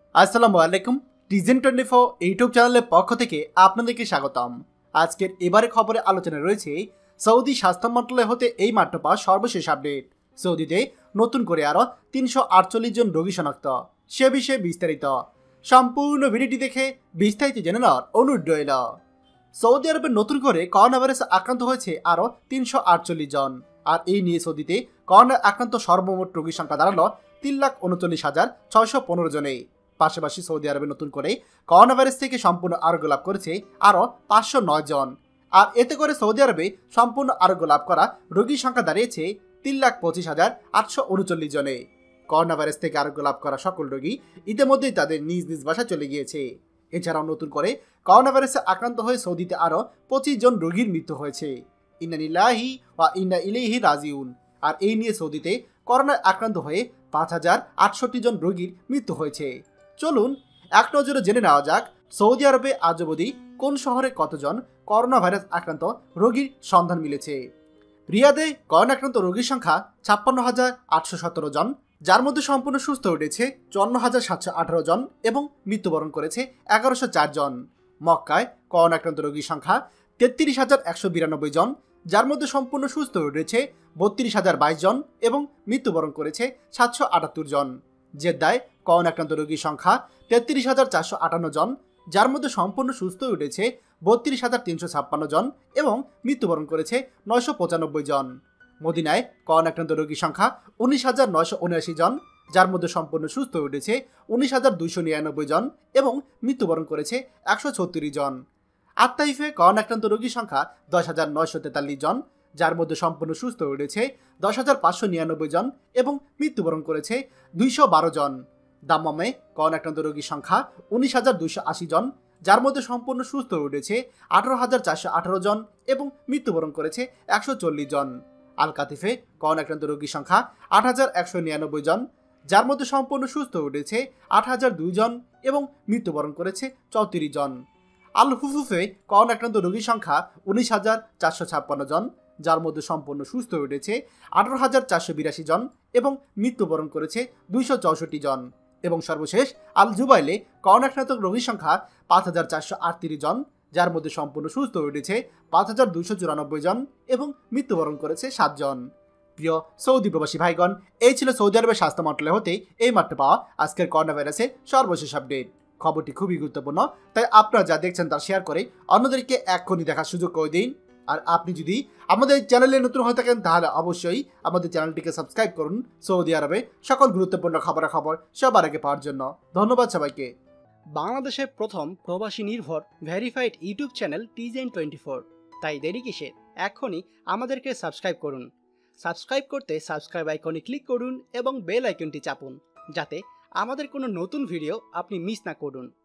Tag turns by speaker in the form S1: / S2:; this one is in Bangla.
S1: আসসালামু আলাইকুম। টিজেন 24 ইউটিউব চ্যানেলের পক্ষ থেকে আপনাদেরকে স্বাগতম। আজকের এবারে খবরে আলোচনা রয়েছে সৌদি স্বাস্থ্য মন্ত্রণালয় হতে এই মাত্র পাওয়া সর্বশেষ আপডেট। সৌদিতে নতুন করে আরও 348 জন রোগী শনাক্ত, সে বিষয়ে বিস্তারিত। সম্পূর্ণ ভিডিওটি দেখে বিস্তারিত জেনে নেওয়ার অনুরোধ রইল। সৌদি আরবে নতুন করে করোনা ভাইরাসে আক্রান্ত হয়েছে আরও 348 জন। আর এই নিয়ে সৌদিতে করোনা আক্রান্ত সর্বমোট রোগীর সংখ্যা দাঁড়ালো 3,39,615 জনে। পাশাপাশি সৌদি আরবে নতুন করে করোনা ভাইরাস থেকে সম্পূর্ণ আরোগ্য লাভ করেছে আরও 509 জন। আর এতে করে সৌদি আরবে সম্পূর্ণ আরোগ্য লাভ করা রোগীর সংখ্যা দাঁড়িয়েছে 3,25,839 জনে। করোনা ভাইরাস থেকে আরোগ্য লাভ করা সকল রোগী ইতিমধ্যেই তাদের নিজ নিজ বাসায় চলে গিয়েছে। এছাড়াও নতুন করে করোনা ভাইরাসে আক্রান্ত হয়ে সৌদিতে আরও 25 জন রোগীর মৃত্যু হয়েছে। ইন্না লিল্লাহি ওয়া ইন্না ইলাইহি রাজিউন। আর এই নিয়ে সৌদিতে করোনায় আক্রান্ত হয়ে 5,068 জন রোগীর মৃত্যু হয়েছে। চলুন এক নজরে জেনে নেওয়া যাক সৌদি আরবে আজ অবধি কোন শহরে কতজন করোনা ভাইরাস আক্রান্ত রোগীর সন্ধান মিলেছে। রিয়াদে করোনা আক্রান্ত রোগীর সংখ্যা 56,817 জন, যার মধ্যে সম্পূর্ণ সুস্থ উঠেছে 54,718 জন এবং মৃত্যুবরণ করেছে 1,104 জন। মক্কায় করোনা আক্রান্ত রোগীর সংখ্যা 33,192 জন, যার মধ্যে সম্পূর্ণ সুস্থ উঠেছে 32,022 জন এবং মৃত্যুবরণ করেছে 778 জন। জেদ্দায় করোনা আক্রান্ত রোগীর সংখ্যা 33,458 জন, যার মধ্যে সম্পূর্ণ সুস্থ উঠেছে 32,356 জন এবং মৃত্যুবরণ করেছে 995 জন। মদিনায় করোনা আক্রান্ত রোগীর সংখ্যা 19,979 জন, যার মধ্যে সম্পূর্ণ সুস্থ উঠেছে 19,299 জন এবং মৃত্যুবরণ করেছে 136 জন। আত্তাইফে করোনা আক্রান্ত রোগীর সংখ্যা 10,943 জন, যার মধ্যে সম্পূর্ণ সুস্থ উঠেছে 10,599 জন এবং মৃত্যুবরণ করেছে 212 জন। দাম্মামে করোনা আক্রান্ত রোগীর সংখ্যা 19,280 জন, যার মধ্যে সম্পূর্ণ সুস্থ উঠেছে 18,418 জন এবং মৃত্যুবরণ করেছে 140 জন। আল কাতিফে করোনা আক্রান্ত রোগীর সংখ্যা 8,199 জন, যার মধ্যে সম্পূর্ণ সুস্থ উঠেছে 8,002 জন এবং মৃত্যুবরণ করেছে 34 জন। আল হুফুফে করোনা আক্রান্ত রোগীর সংখ্যা 19,456 জন, যার মধ্যে সম্পূর্ণ সুস্থ উঠেছে 18,482 জন এবং মৃত্যুবরণ করেছে 264 জন। এবং সর্বশেষ আল জুবাইলে করোনা আক্রান্ত রোগীর সংখ্যা 5,438 জন, যার মধ্যে সম্পূর্ণ সুস্থ উঠেছে 5,294 জন এবং মৃত্যুবরণ করেছে 7 জন। প্রিয় সৌদি প্রবাসী ভাইগণ, এই ছিল সৌদি আরবের স্বাস্থ্য মন্ত্রণালয় হতে এই মাত্র পাওয়া আজকের করোনা ভাইরাসের সর্বশেষ আপডেট। খবরটি খুবই গুরুত্বপূর্ণ, তাই আপনারা যা দেখছেন তা শেয়ার করে অন্যদেরকে এক্ষুনি দেখার সুযোগ করে দিন। আর আপনি যদি আমাদের চ্যানেলে নতুন হয়ে থাকেন তাহলে অবশ্যই আমাদের চ্যানেলটিকে সাবস্ক্রাইব করুন সৌদি আরবে সকল গুরুত্বপূর্ণ খবরাখবর সবার আগে পাওয়ার জন্য। ধন্যবাদ সবাইকে।
S2: বাংলাদেশের প্রথম প্রবাসী নির্ভর ভেরিফাইড ইউটিউব চ্যানেল TJN24, তাই দেরি কিসের, এখনই আমাদেরকে সাবস্ক্রাইব করুন। সাবস্ক্রাইব করতে সাবস্ক্রাইব আইকনে ক্লিক করুন এবং বেল আইকনটি চাপুন, যাতে আমাদের কোনো নতুন ভিডিও আপনি মিস না করুন।